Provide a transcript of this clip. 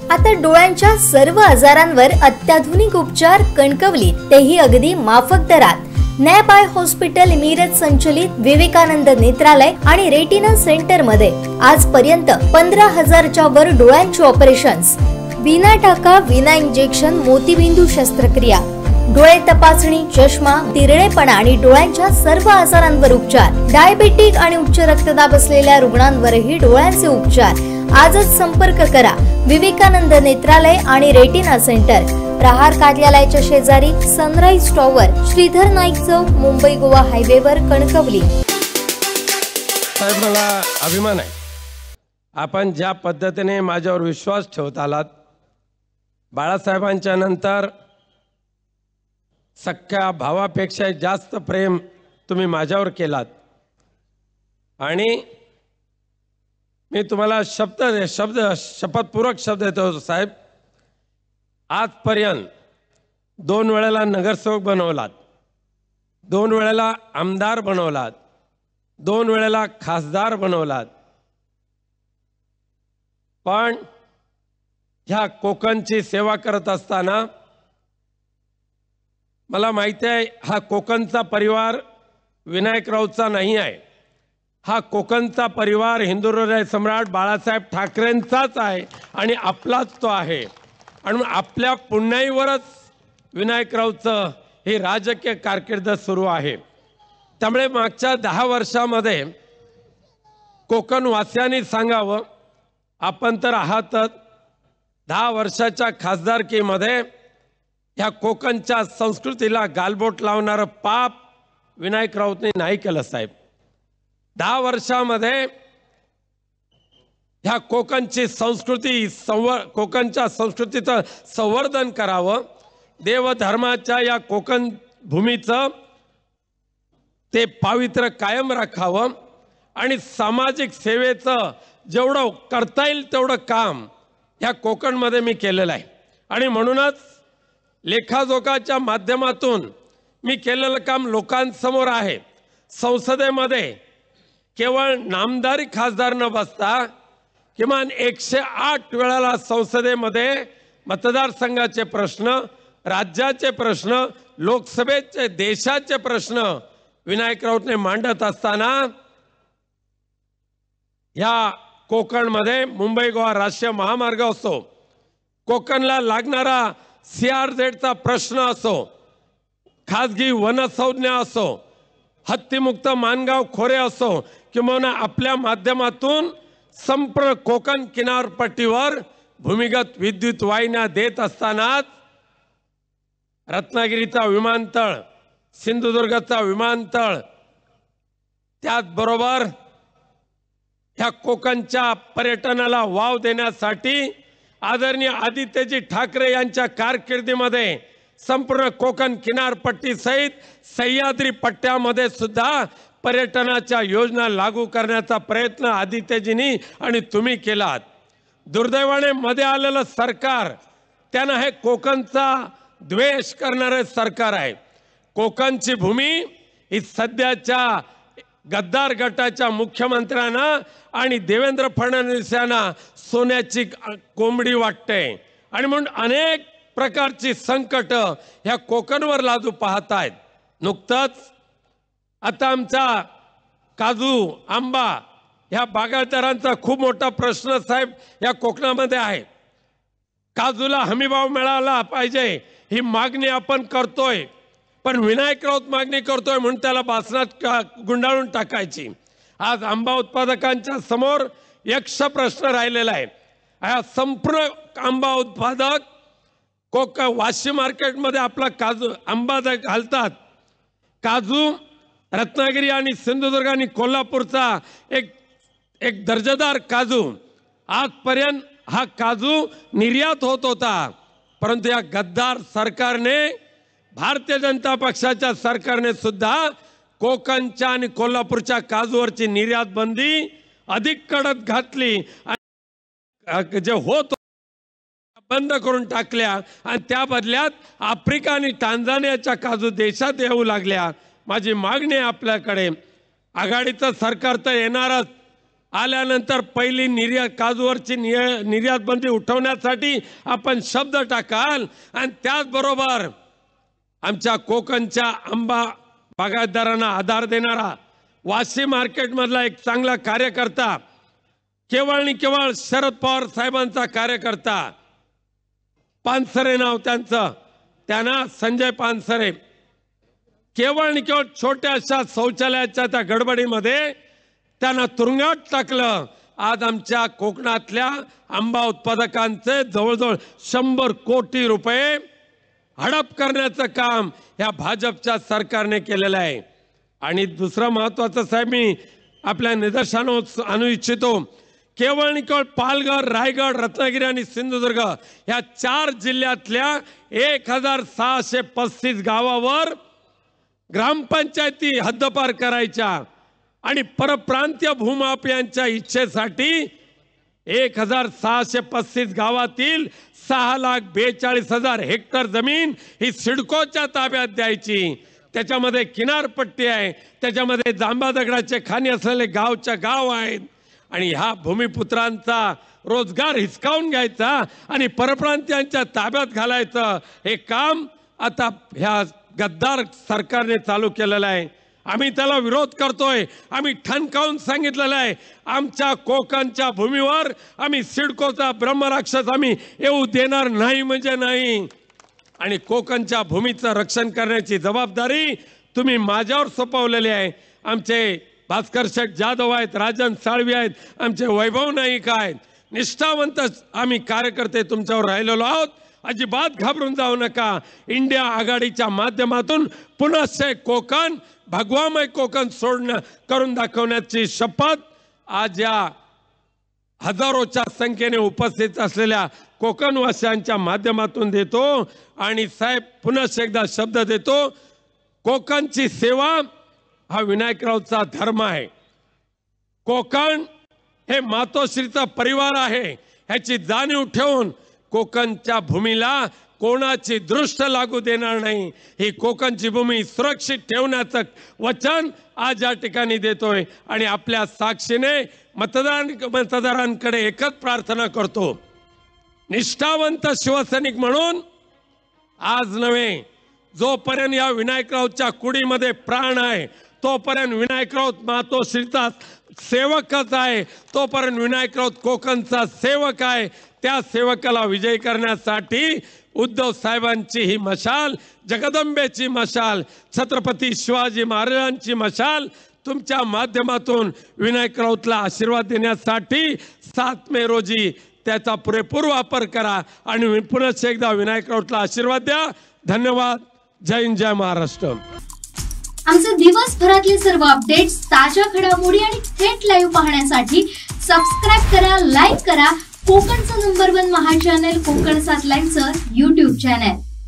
आता डोळ्यांच्या सर्व आजारांवर अत्याधुनिक उपचार कणकवलीत, तेही अगदी माफक दरात। नॅप आय हॉस्पिटल मिरज संचलित विवेकानंद नेत्रालय आणि रेटिना सेंटर मध्ये आजपर्यंत 15,000च्या वर डोळ्यांची ऑपरेशन्स, विना टाका विना इंजेक्शन मोतीबिंदू शस्त्रक्रिया, डोळे तपासणी, चष्मा, तिरळेपणा आणि डोळ्यांच्या सर्व आजारांवर उपचार, डायबिटिक आणि उच्च रक्तदाब असलेल्या रुग्णांवरही डोळ्यांचे उपचार। आजच संपर्क करा विवेकानंद नेत्रालय आणि रेटिना सेंटर, प्रहार कार्यालयाच्या शेजारी, सनराइज टॉवर, श्रीधर नाईक चौक, मुंबई गोवा हायवेवर, कणकवली। साहेब, मला अभिमान आहे आपण ज्या पद्धतीने माझ्यावर विश्वास ठेवत आलात। बाळासाहेबांच्या नंतर सख्या भावापेक्षा जास्त प्रेम तुम्ही माझ्यावर केलात आणि मी तुम्हाला शपथपूर्वक शब्द देतो साहेब, आजपर्यंत 2 वेळेला नगरसेवक बनवलात, 2 वेळेला आमदार बनवलात, 2 वेळेला खासदार बनवलात, पण ह्या कोकणची सेवा करत असताना मला माहिती आहे हा कोकणचा परिवार विनायकरावचा नाही आहे, हा कोकणचा परिवार हिंदुहृदय सम्राट बाळासाहेब ठाकरेंचाच आहे आणि आपलाच तो आहे। आणि आपल्या पुण्याईवरच विनायकरावचं ही राजकीय कारकीर्द सुरू आहे। त्यामुळे मागच्या 10 वर्षामध्ये कोकणवासियांनी सांगावं, आपण तर आहातच, 10 वर्षाच्या खासदारकीमध्ये ह्या कोकणच्या संस्कृतीला गालबोट लावणारं पाप विनायकरावने नाही केलं साहेब। 10 वर्षामध्ये ह्या कोकणची संस्कृती कोकणच्या संस्कृतीचं संवर्धन करावं, देवधर्माच्या या कोकण भूमीचं ते पावित्र्य कायम राखावं आणि सामाजिक सेवेचं जेवढं करता येईल तेवढं काम ह्या कोकणमध्ये मी केलेलं आहे। आणि म्हणूनच लेखाजोखाच्या माध्यमातून मी केलेलं काम लोकांसमोर आहे। संसदेमध्ये केवळ नामदारी खासदार न बसता किमान 108 वेळाला संसदेमध्ये मतदारसंघाचे प्रश्न, राज्याचे प्रश्न, लोकसभेचे, देशाचे प्रश्न विनायकरावने मांडत असताना या कोकणमध्ये मुंबई गोवा राष्ट्रीय महामार्ग असो, कोकणला लागणारा CRZचा प्रश्न असो, खासगी वनसंज्ञा असो, हत्तीमुक्त मानगाव खोरे असो, किंवा आपल्या माध्यमातून संपूर्ण कोकण किनारपट्टीवर भूमिगत विद्युत वाहिन्या देत असतानाच रत्नागिरीचा विमानतळ, सिंधुदुर्गचा विमानतळ, त्याचबरोबर ह्या कोकणच्या पर्यटनाला वाव देण्यासाठी आदरणीय आदित्यजी ठाकरे यांच्या कारकिर्दीमध्ये संपूर्ण कोकण किनारपट्टी सहित सह्याद्री पट्ट्यामध्ये सुद्धा पर्यटनाच्या योजना लागू करण्याचा प्रयत्न आदित्यजींनी आणि तुम्ही केलात। दुर्दैवाने मध्ये आलेलं सरकार त्यानं हे कोकणचा द्वेष करणारे सरकार आहे। कोकणची भूमी ही सध्याच्या गद्दार गटाच्या मुख्यमंत्र्यांना आणि देवेंद्र फडणवीस यांना सोन्याची कोंबडी वाटते आणि म्हणून अनेक प्रकारची संकट ह्या कोकणवर लादू पाहत आहेत। नुकतंच आता आमचा काजू, आंबा ह्या बागायतदारांचा खूप मोठा प्रश्न साहेब या कोकणामध्ये आहे। काजूला हमीभाव मिळाला पाहिजे ही मागणी आपण करतोय, पण विनायकराव मागणी करतोय म्हणून त्याला बासनात गुंडाळून टाकायची। आज आंबा उत्पादकांच्या समोर यक्ष प्रश्न राहिलेला आहे। हा संपूर्ण आंबा उत्पादक वाशी मार्केटमध्ये आपला काजू आंबा घालतात। काजू रत्नागिरी आणि सिंधुदुर्ग आणि कोल्हापूरचा एक दर्जेदार काजू, आजपर्यंत हा काजू निर्यात होत होता, परंतु या गद्दार सरकारने, भारतीय जनता पक्षाच्या सरकारने सुद्धा कोकणच्या आणि कोल्हापूरच्या काजूवरची निर्यात बंदी अधिक कडक घातली, जे होत बंद करून टाकल्या आणि त्या बदल्यात आफ्रिका आणि टांझानियाच्या काजू देशात येऊ लागल्या। माझी मागणी आहे आपल्याकडे, आघाडीचं सरकार तर येणारच, आल्यानंतर पहिली काजूवरची निर्यात बंदी उठवण्यासाठी आपण शब्द टाकाल आणि त्याचबरोबर आमच्या कोकणच्या आंबा बागायतदारांना आधार देणारा वाशी मार्केटमधला एक चांगला कार्यकर्ता, केवळ आणि केवळ शरद पवार साहेबांचा कार्यकर्ता, पानसरे नाव त्यांचं, त्यांना संजय पानसरे, केवळ आणि केवळ छोट्याशा शौचालयाच्या त्या गडबडीमध्ये त्यांना तुरुंगात टाकलं. आज आमच्या कोकणातल्या आंबा उत्पादकांचे जवळजवळ 100 कोटी रुपये हडप करण्याचं काम या भाजपच्या सरकारने केलेलं आहे. आणि दुसरं महत्वाचं साहेब मी आपल्या निदर्शनास आणू इच्छितो, केवळ आणि केवळ पालघर, रायगड, रत्नागिरी आणि सिंधुदुर्ग या 4 जिल्ह्यातल्या 1635 गावावर ग्रामपंचायती हद्दपार करायच्या आणि परप्रांतीय भूमाफियांच्या इच्छेसाठी 1635 गावातील 6,42,000 हेक्टर जमीन ही सिडकोच्या ताब्यात द्यायची. त्याच्यामध्ये किनारपट्टी आहे, त्याच्यामध्ये जांबा दगडाचे खाणी असलेले गाव आहेत आणि ह्या भूमिपुत्रांचा रोजगार हिसकावून घ्यायचा आणि परप्रांतीयांच्या ताब्यात घालायचं हे काम आता ह्या गद्दार सरकारने चालू केलेलं आहे. आम्ही त्याला विरोध करतोय. आम्ही ठणकावून सांगितलेलं आहे, आमच्या कोकणच्या भूमीवर आम्ही सिडकोचा ब्रह्मराक्षस आम्ही येऊ देणार नाही म्हणजे नाही. आणि कोकणच्या भूमीचं रक्षण करण्याची जबाबदारी तुम्ही माझ्यावर सोपवलेली आहे. आमचे भास्कर शेठ जाधव आहेत, राजन साळवी आहेत, आमचे वैभव नाईक आहेत, निष्ठावंत आम्ही कार्यकर्ते तुमच्यावर राहिलेलो आहोत. अजिबात घाबरून जाऊ नका. इंडिया आघाडीच्या माध्यमातून पुनश्च कोकण भगवामय कोकण करून दाखवण्याची शपथ आज या हजारोच्या संख्येने उपस्थित असलेल्या कोकणवासियांच्या माध्यमातून देतो. आणि साहेब पुनश्च एकदा शब्द देतो, कोकणची सेवा हा विनायकरावचा धर्म आहे. कोकण हे मातोश्रीचा परिवार आहे ह्याची जाणीव ठेवून कोकणच्या भूमीला कोणाची दृष्ट लागू देणार नाही. ही कोकणची भूमी सुरक्षित ठेवण्याचं वचन आज या ठिकाणी देतोय. आणि आपल्या साक्षीने मतदारांकडे एकच प्रार्थना करतो, निष्ठावंत शिवसैनिक म्हणून आज नव्हे, जोपर्यंत या विनायकरावच्या कुडीमध्ये प्राण आहे तोपर्यंत विनायकराव मातोश्रीचा सेवकच आहे, तोपर्यंत विनायकराव कोकणचा सेवक आहे. त्या सेवकाला विजयी करण्यासाठी उद्धव साहेबांची ही मशाल, जगदंबेची मशाल, छत्रपती शिवाजी महाराजांची मशाल तुमच्या माध्यमातून विनायकरावला आशीर्वाद देण्यासाठी 7 मे रोजी त्याचा पुरेपूर वापर करा आणि पुन्हा एकदा विनायकरावला आशीर्वाद द्या. धन्यवाद. जय हिंद, जय महाराष्ट्र. आमचे दिवसभरातले सर्व अपडेट्स, ताज्या घडामोडी आणि थेट लाईव्ह पाहण्यासाठी सबस्क्राइब करा, लाईक करा कोकणचं नंबर 1 महा चॅनल कोकण 7 लाईव्हचं YouTube चॅनल.